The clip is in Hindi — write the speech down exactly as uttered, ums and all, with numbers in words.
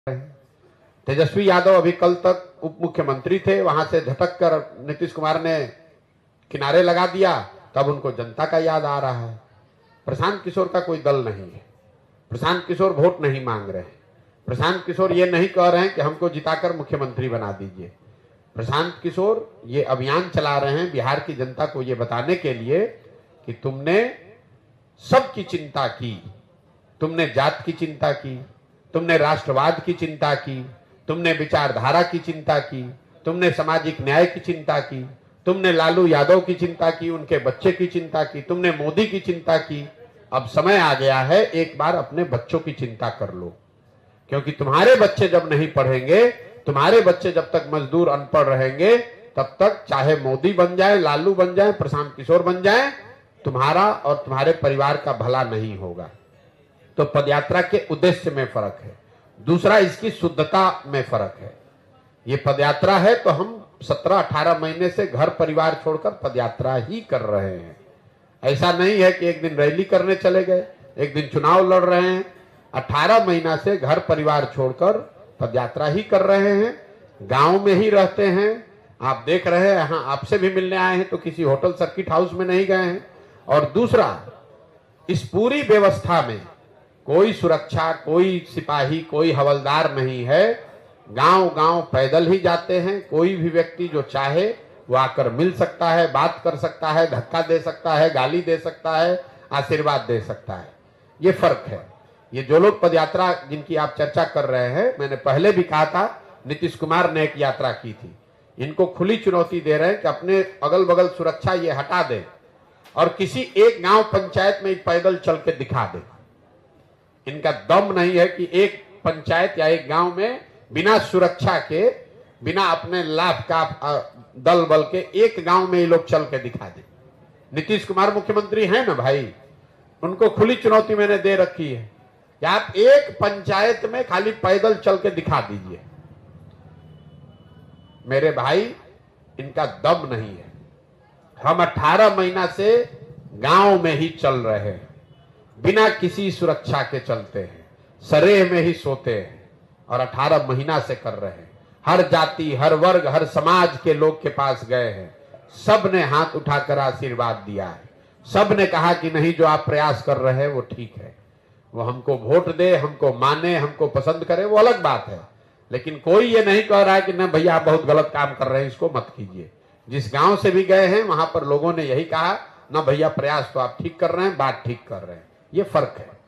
तेजस्वी यादव अभी कल तक उप मुख्यमंत्री थे, वहां से झटक कर नीतीश कुमार ने किनारे लगा दिया, तब उनको जनता का याद आ रहा है। प्रशांत किशोर का कोई दल नहीं है, प्रशांत किशोर वोट नहीं मांग रहे हैं, प्रशांत किशोर ये नहीं कह रहे हैं कि हमको जिताकर मुख्यमंत्री बना दीजिए। प्रशांत किशोर ये अभियान चला रहे हैं बिहार की जनता को ये बताने के लिए कि तुमने सबकी चिंता की, तुमने जात की चिंता की, तुमने राष्ट्रवाद की चिंता की, तुमने विचारधारा की चिंता की, तुमने सामाजिक न्याय की चिंता की, तुमने लालू यादव की चिंता की, उनके बच्चे की चिंता की, तुमने मोदी की चिंता की। अब समय आ गया है, एक बार अपने बच्चों की चिंता कर लो, क्योंकि तुम्हारे बच्चे जब नहीं पढ़ेंगे, तुम्हारे बच्चे जब तक मजदूर अनपढ़ रहेंगे, तब तक चाहे मोदी बन जाए, लालू बन जाए, प्रशांत किशोर बन जाए, तुम्हारा और तुम्हारे परिवार का भला नहीं होगा। तो पदयात्रा के उद्देश्य में फर्क है। दूसरा, इसकी शुद्धता में फर्क है। ये पदयात्रा है तो हम सत्रह अठारह महीने से घर परिवार छोड़कर पदयात्रा ही कर रहे हैं। ऐसा नहीं है कि एक दिन रैली करने चले गए, एक दिन चुनाव लड़ रहे हैं। अठारह महीना से घर परिवार छोड़कर पदयात्रा ही कर रहे हैं, गांव में ही रहते हैं। आप देख रहे हैं, यहाँ आपसे भी मिलने आए हैं तो किसी होटल सर्किट हाउस में नहीं गए हैं। और दूसरा, इस पूरी व्यवस्था में कोई सुरक्षा, कोई सिपाही, कोई हवलदार नहीं है। गांव गांव पैदल ही जाते हैं। कोई भी व्यक्ति जो चाहे वो आकर मिल सकता है, बात कर सकता है, धक्का दे सकता है, गाली दे सकता है, आशीर्वाद दे सकता है। ये फर्क है। ये जो लोग पदयात्रा जिनकी आप चर्चा कर रहे हैं, मैंने पहले भी कहा था, नीतीश कुमार ने एक यात्रा की थी। इनको खुली चुनौती दे रहे हैं कि अपने अगल बगल सुरक्षा ये हटा दें और किसी एक गांव पंचायत में पैदल चल के दिखा दें। इनका दम नहीं है कि एक पंचायत या एक गांव में बिना सुरक्षा के, बिना अपने लाभ का दल बल के एक गांव में ये लोग चल के दिखा दें। नीतीश कुमार मुख्यमंत्री हैं ना भाई, उनको खुली चुनौती मैंने दे रखी है कि आप एक पंचायत में खाली पैदल चल के दिखा दीजिए। मेरे भाई, इनका दम नहीं है। हम अठारह महीना से गांव में ही चल रहे हैं, बिना किसी सुरक्षा के चलते हैं, सरेह में ही सोते हैं और अठारह महीना से कर रहे हैं। हर जाति, हर वर्ग, हर समाज के लोग के पास गए हैं। सब ने हाथ उठाकर आशीर्वाद दिया है। सब ने कहा कि नहीं, जो आप प्रयास कर रहे हैं वो ठीक है। वो हमको वोट दे, हमको माने, हमको पसंद करे, वो अलग बात है। लेकिन कोई ये नहीं कह रहा है कि न भैया आप बहुत गलत काम कर रहे हैं, इसको मत कीजिए। जिस गांव से भी गए हैं वहां पर लोगों ने यही कहा, न भैया प्रयास तो आप ठीक कर रहे हैं, बात ठीक कर रहे हैं। ये फर्क है।